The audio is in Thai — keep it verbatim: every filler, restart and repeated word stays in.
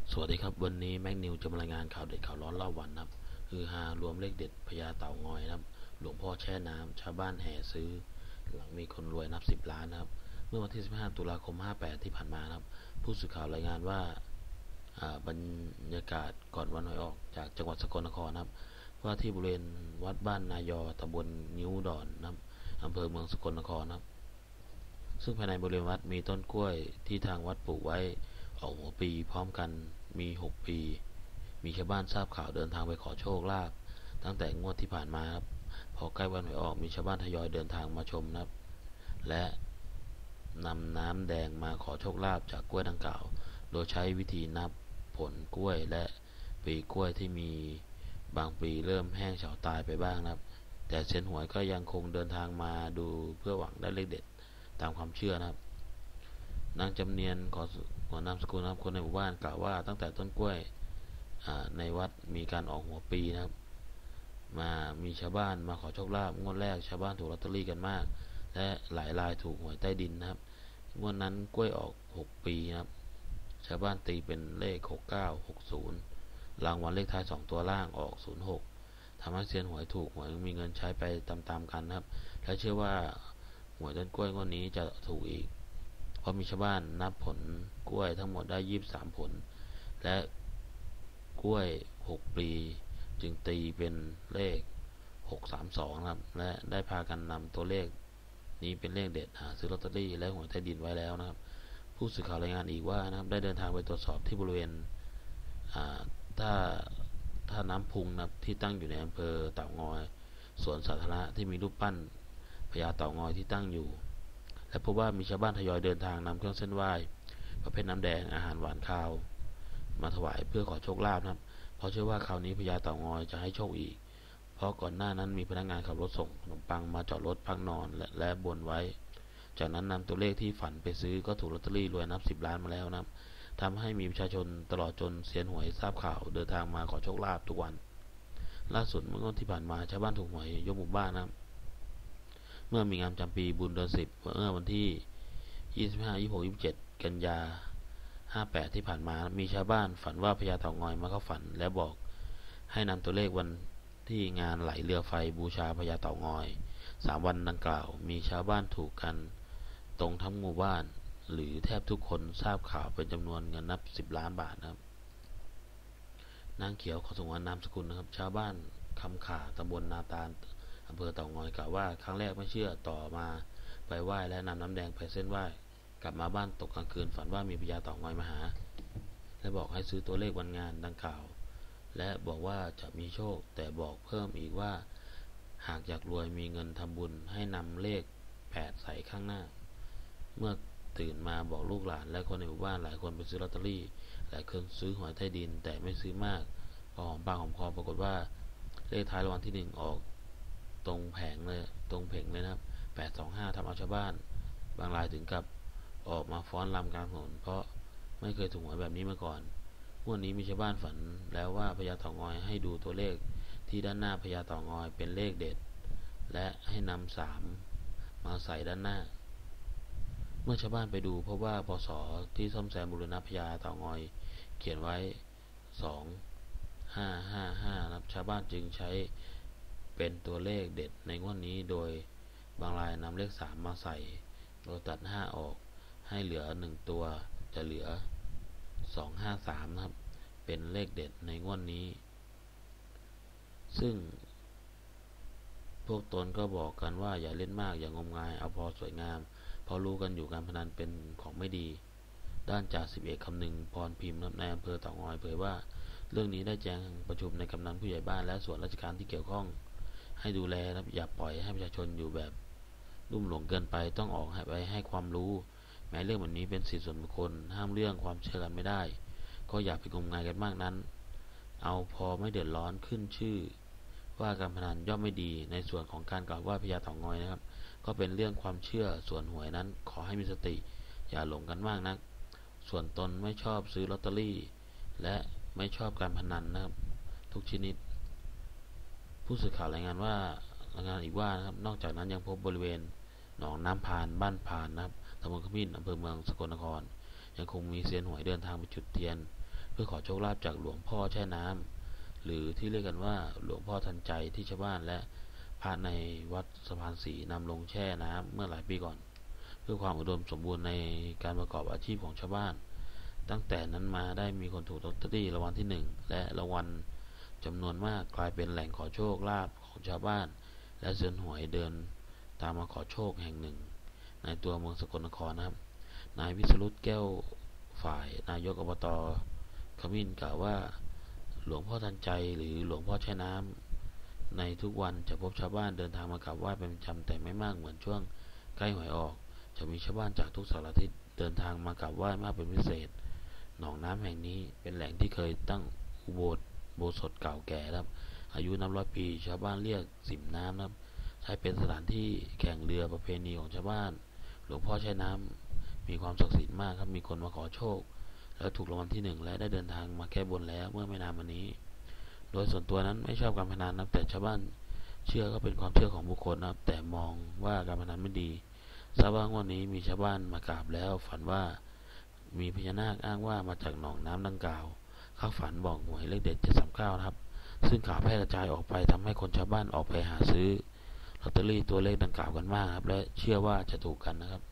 สวัสดีครับวันนี้แม็กนิวจะมารายงานข่าวเด็ดข่าวร้อนรอบวันครับคือฮารวมเลขเด็ดพญาเต่างอยนะครับหลวงพ่อแช่น้ำชาวบ้านแห่ซื้อหลังมีคนรวยนับสิบล้านนะครับเมื่อวันที่สิบห้าตุลาคมห้าแปดที่ผ่านมานะครับผู้สื่อข่าวรายงานว่าบรรยากาศก่อนวันหวยออกจากจังหวัดสกลนครนะครับว่าที่บริเวณวัดบ้านนายอตำบลนิ้วดอนนะครับอำเภอเมืองสกลนครนะครับซึ่งภายในบริเวณวัดมีต้นกล้วยที่ทางวัดปลูกไว้ออกหัวปีพร้อมกันมีหกปีมีชาวบ้านทราบข่าวเดินทางไปขอโชคลาภตั้งแต่งวดที่ผ่านมาครับพอใกล้วันหวยออกมีชาวบ้านทยอยเดินทางมาชมนะครับและนำน้ำแดงมาขอโชคลาภจากกล้วยดังกล่าวโดยใช้วิธีนับผลกล้วยและปีกล้วยที่มีบางปีเริ่มแห้งเฉาตายไปบ้างนะครับแต่เซียนหวยก็ยังคงเดินทางมาดูเพื่อหวังได้เลขเด็ดตามความเชื่อนะครับนางจำเนียนขอขอนามสกุลนะครับคนในหมู่บ้านกล่าวว่าตั้งแต่ต้นกล้วยในวัดมีการออกหัวปีนะครับมามีชาวบ้านมาขอโชคลาภงวดแรกชาวบ้านถูกลอตเตอรี่กันมากและหลายรายถูกหวยใต้ดินนะครับงวดนั้นกล้วยออกหกปีนะครับชาวบ้านตีเป็นเลขหกเก้า หกศูนย์รางวัลเลขท้ายสองตัวล่างออกศูนย์หกทำให้เซียนหวยถูกหวยมีเงินใช้ไปตามๆกันนะครับและเชื่อว่าหวยต้นกล้วยงวดนี้จะถูกอีกเพราะมีชาวบ้านนับผลกล้วยทั้งหมดได้ยี่สิบสามผลและกล้วยหกปีจึงตีเป็นเลขหกสามสองนะครับและได้พากันนำตัวเลขนี้เป็นเลขเด็ดหาซื้อลอตเตอรี่และหวยใต้ดินไว้แล้วนะครับผู้สื่อข่าวรายงานอีกว่านะครับได้เดินทางไปตรวจสอบที่บริเวณท่าท่าน้ำพุงนะครับที่ตั้งอยู่ในอำเภอเต่างอยสวนสาธารณะที่มีรูปปั้นพญาเต่างอยที่ตั้งอยู่และพบว่ามีชาวบ้านทยอยเดินทางนำเครื่องเส้นไหว้ประเภทน้ำแดงอาหารหวานข้าวมาถวายเพื่อขอโชคลาภนะครับเพราะเชื่อว่าคราวนี้พญาเต่างอยจะให้โชคอีกเพราะก่อนหน้านั้นมีพนักงานขับรถส่งขนมปังมาจอดรถพักนอนและและบนไว้จากนั้นนำตัวเลขที่ฝันไปซื้อก็ถูกลอตเตอรี่รวยนับสิบล้านมาแล้วนะครับทำให้มีประชาชนตลอดจนเซียนหวยทราบข่าวเดินทางมาขอโชคลาภทุกวันล่าสุดเมื่อวันที่ผ่านมาชาวบ้านถูกหวยยกหมู่บ้านนะครับเมื่อมีงานจำปีบุญเดือนสิบเมื่อวันที่ยี่สิบห้า ยี่สิบหก ยี่สิบเจ็ดกันยาห้าแปดที่ผ่านมามีชาวบ้านฝันว่าพญาเต่างอยมาเข้าฝันและบอกให้นำตัวเลขวันที่งานไหลเรือไฟบูชาพญาเต่างอยสามวันดังกล่าวมีชาวบ้านถูกกันตรงทั้งหมู่บ้านหรือแทบทุกคนทราบข่าวเป็นจำนวนเงินนับสิบล้านบาทนะครับนางเขียวขอสงวนนามสกุลนะครับชาวบ้านคำขาตำบลนาตาลอำเภอเต่างอยกล่าวว่าครั้งแรกไม่เชื่อต่อมาไปไหว้และนำน้ำแดงไปเส้นไหว้กลับมาบ้านตกกลางคืนฝันว่ามีพญาเต่างอยมาหาและบอกให้ซื้อตัวเลขวันงานดังกล่าวและบอกว่าจะมีโชคแต่บอกเพิ่มอีกว่าหากอยากรวยมีเงินทำบุญให้นำเลขแปดใส่ข้างหน้าเมื่อตื่นมาบอกลูกหลานและคนในหมู่บ้านหลายคนไปซื้อลอตเตอรี่หลายคนซื้อหวยใต้ดินแต่ไม่ซื้อมากพอหอมปากหอมคอปรากฏว่าเลขท้ายรางวัลที่หนึ่งออกตรงแผงเลยตรงเพ่งเลยนะครับแปดสองห้าทำเอาชาวบ้านบางรายถึงกับออกมาฟ้อนรำกลางถนนเพราะไม่เคยถูกหวยแบบนี้มาก่อนวันนี้มีชาวบ้านฝันแล้วว่าพญาเต่างอยให้ดูตัวเลขที่ด้านหน้าพญาเต่างอยเป็นเลขเด็ดและให้นำสามมาใส่ด้านหน้าเมื่อชาวบ้านไปดูพบว่าพศที่ซ่อมแซมบูรณะพญาเต่างอยเขียนไว้สองห้าห้าห้านะครับชาวบ้านจึงใช้เป็นตัวเลขเด็ดในงวดนี้โดยบางรายนำเลขสามมาใส่โดยตัดห้าออกให้เหลือหนึ่งตัวจะเหลือสองห้าสามนะครับเป็นเลขเด็ดในงวดนี้ซึ่งพวกตนก็บอกกันว่าอย่าเล่นมากอย่างงมงายเอาพอสวยงามเพราะรู้กันอยู่การพนันเป็นของไม่ดีด้านจ่าสิบเอกคำนึงพรพิมพ์ในอำเภอเต่างอยเผยว่าเรื่องนี้ได้แจ้งประชุมในกำนันผู้ใหญ่บ้านและส่วนราชการที่เกี่ยวข้องให้ดูแลนะอย่าปล่อยให้ประชาชนอยู่แบบลุ่มหลงเกินไปต้องออกไปให้ความรู้แม้เรื่องแบบนี้เป็นสิทธิส่วนบุคคลห้ามเรื่องความเชื่อกันไม่ได้ก็อย่าไปงมงายกันมากนั้นเอาพอไม่เดือดร้อนขึ้นชื่อว่าการพนันย่อมไม่ดีในส่วนของการกล่าวว่าพญาเต่างอยนะครับก็เป็นเรื่องความเชื่อส่วนหวยนั้นขอให้มีสติอย่าหลงกันมากนักส่วนตนไม่ชอบซื้อลอตเตอรี่และไม่ชอบการพนันนะครับทุกชนิดผู้สื่อข่าวรายงานว่ารายงานอีกว่านะครับนอกจากนั้นยังพบบริเวณหนองน้ำพานบ้านพานนะครับตำบลขมิ้นอำเภอเมืองสกลนครยังคงมีเซียนหวยเดินทางไปจุดเทียนเพื่อขอโชคลาภจากหลวงพ่อแช่น้ำหรือที่เรียกกันว่าหลวงพ่อทันใจที่ชาวบ้านและพระในวัดสะพานสีนำลงแช่น้ำเมื่อหลายปีก่อนเพื่อความอุดมสมบูรณ์ในการประกอบอาชีพของชาวบ้านตั้งแต่นั้นมาได้มีคนถูกลอตเตอรี่รางวัลที่หนึ่งและรางวัลจำนวนมากกลายเป็นแหล่งขอโชคลาภของชาวบ้านและเซียนหวยเดินตามมาขอโชคแห่งหนึ่งในตัวเมืองสกลนครนะครับนายวิศรุตแก้วฝ่ายนายกอบตขมิ้นกล่าวว่าหลวงพ่อทันใจหรือหลวงพ่อแช่น้ำในทุกวันจะพบชาวบ้านเดินทางมากราบไหว้เป็นประจำแต่ไม่มากเหมือนช่วงใกล้หวยออกจะมีชาวบ้านจากทุกสารทิศเดินทางมากราบไหว้มากเป็นพิเศษหนองน้ำแห่งนี้เป็นแหล่งที่เคยตั้งอุโบสถโบสถ์เก่าแก่ครับอายุนับร้อยปีชาวบ้านเรียกสิมน้ำครับใช้เป็นสถานที่แข่งเรือประเพณีของชาวบ้านหลวงพ่อแช่น้ำมีความศักดิ์สิทธิ์มากครับมีคนมาขอโชคแล้วถูกรางวัลที่หนึ่งและได้เดินทางมาแก้บนแล้วเมื่อไม่นานมานี้โดยส่วนตัวนั้นไม่ชอบการพนันนะแต่ชาวบ้านเชื่อก็เป็นความเชื่อของบุคคลนะครับแต่มองว่าการพนันไม่ดีทราบว่าวันนี้มีชาวบ้านมากราบแล้วฝันว่ามีพญานาคอ้างว่ามาจากหนองน้ำดังกล่าวเข้าฝันบอกหวยเลขเด็ดเจ็ดสามเก้านะครับซึ่งข่าวแพร่กระจายออกไปทำให้คนชาวบ้านออกไปหาซื้อลอตเตอรี่ตัวเลขดังกล่าวกันมากครับและเชื่อว่าจะถูกกันนะครับ